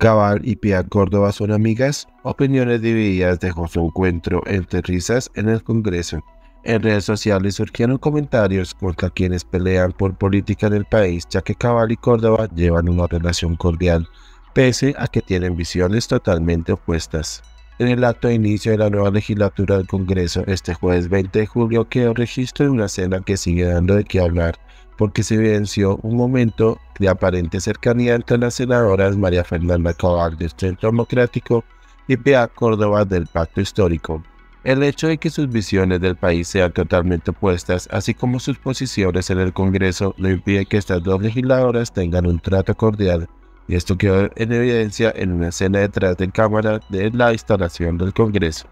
Cabal y Pia Córdoba son amigas. Opiniones divididas dejó su encuentro entre risas en el Congreso. En redes sociales surgieron comentarios contra quienes pelean por política en el país, ya que Cabal y Córdoba llevan una relación cordial, pese a que tienen visiones totalmente opuestas. En el acto de inicio de la nueva legislatura del Congreso, este jueves 20 de julio, quedó registro de una escena que sigue dando de qué hablar, porque se evidenció un momento de aparente cercanía entre las senadoras María Fernanda Cabal del Centro Democrático y Pia Córdoba del Pacto Histórico. El hecho de que sus visiones del país sean totalmente opuestas, así como sus posiciones en el Congreso, no impide que estas dos legisladoras tengan un trato cordial, y esto quedó en evidencia en una escena detrás de cámara de la instalación del Congreso.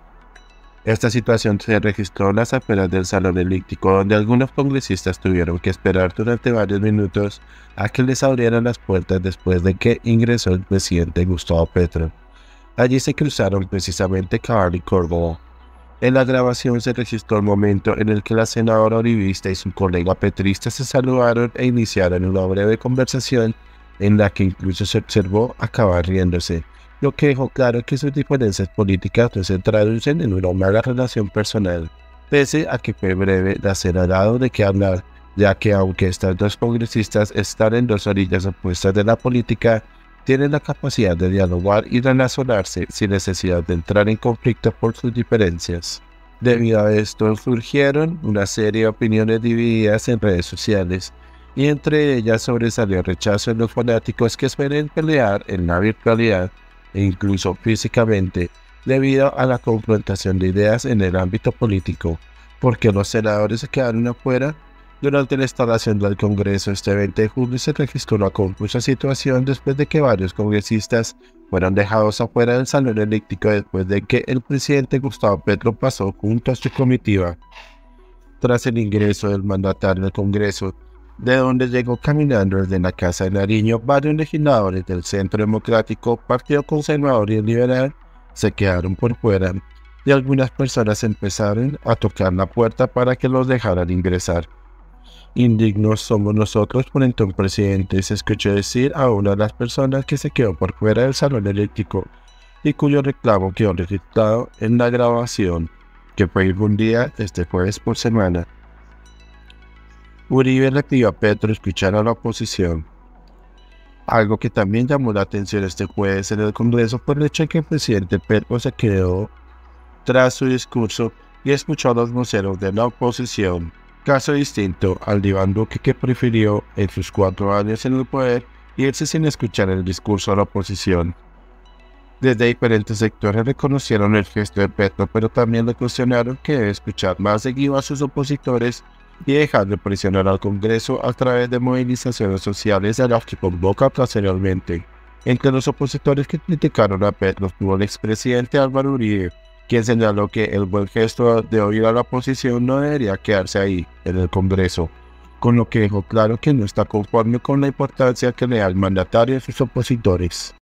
Esta situación se registró en las afueras del salón elíptico, donde algunos congresistas tuvieron que esperar durante varios minutos a que les abrieran las puertas después de que ingresó el presidente Gustavo Petro. Allí se cruzaron precisamente Cabal y Córdoba. En la grabación se registró el momento en el que la senadora uribista y su colega petrista se saludaron e iniciaron una breve conversación en la que incluso se observó a Cabal riéndose, lo que dejó claro que sus diferencias políticas no se traducen en una mala relación personal, pese a que fue breve la escena dado de qué hablar, ya que aunque estas dos congresistas están en dos orillas opuestas de la política, tienen la capacidad de dialogar y relacionarse sin necesidad de entrar en conflicto por sus diferencias. Debido a esto surgieron una serie de opiniones divididas en redes sociales, y entre ellas sobresalió el rechazo en los fanáticos que suelen pelear en la virtualidad e incluso físicamente, debido a la confrontación de ideas en el ámbito político, porque los senadores se quedaron afuera. Durante la instalación del Congreso este 20 de julio se registró una confusa situación después de que varios congresistas fueron dejados afuera del salón elíptico después de que el presidente Gustavo Petro pasó junto a su comitiva. Tras el ingreso del mandatario al Congreso, de donde llegó caminando desde la Casa de Nariño, varios legisladores del Centro Democrático, Partido Conservador y Liberal se quedaron por fuera, y algunas personas empezaron a tocar la puerta para que los dejaran ingresar. Indignos somos nosotros, comentó un presidente, se escuchó decir a una de las personas que se quedó por fuera del salón elíptico y cuyo reclamo quedó registrado en la grabación, que fue difundida este jueves por semana. Uribe le pidió a Petro escuchar a la oposición. Algo que también llamó la atención este jueves en el Congreso fue el hecho de que el presidente Petro se quedó tras su discurso y escuchó a los voceros de la oposición, caso distinto al de Iván Duque, que prefirió en sus 4 años en el poder irse sin escuchar el discurso de la oposición. Desde diferentes sectores reconocieron el gesto de Petro, pero también le cuestionaron que debe escuchar más seguido a sus opositores y dejar de presionar al Congreso a través de movilizaciones sociales a las que convoca posteriormente. Entre los opositores que criticaron a Petro estuvo el expresidente Álvaro Uribe, quien señaló que el buen gesto de oír a la oposición no debería quedarse ahí, en el Congreso, con lo que dejó claro que no está conforme con la importancia que le da el mandatario a sus opositores.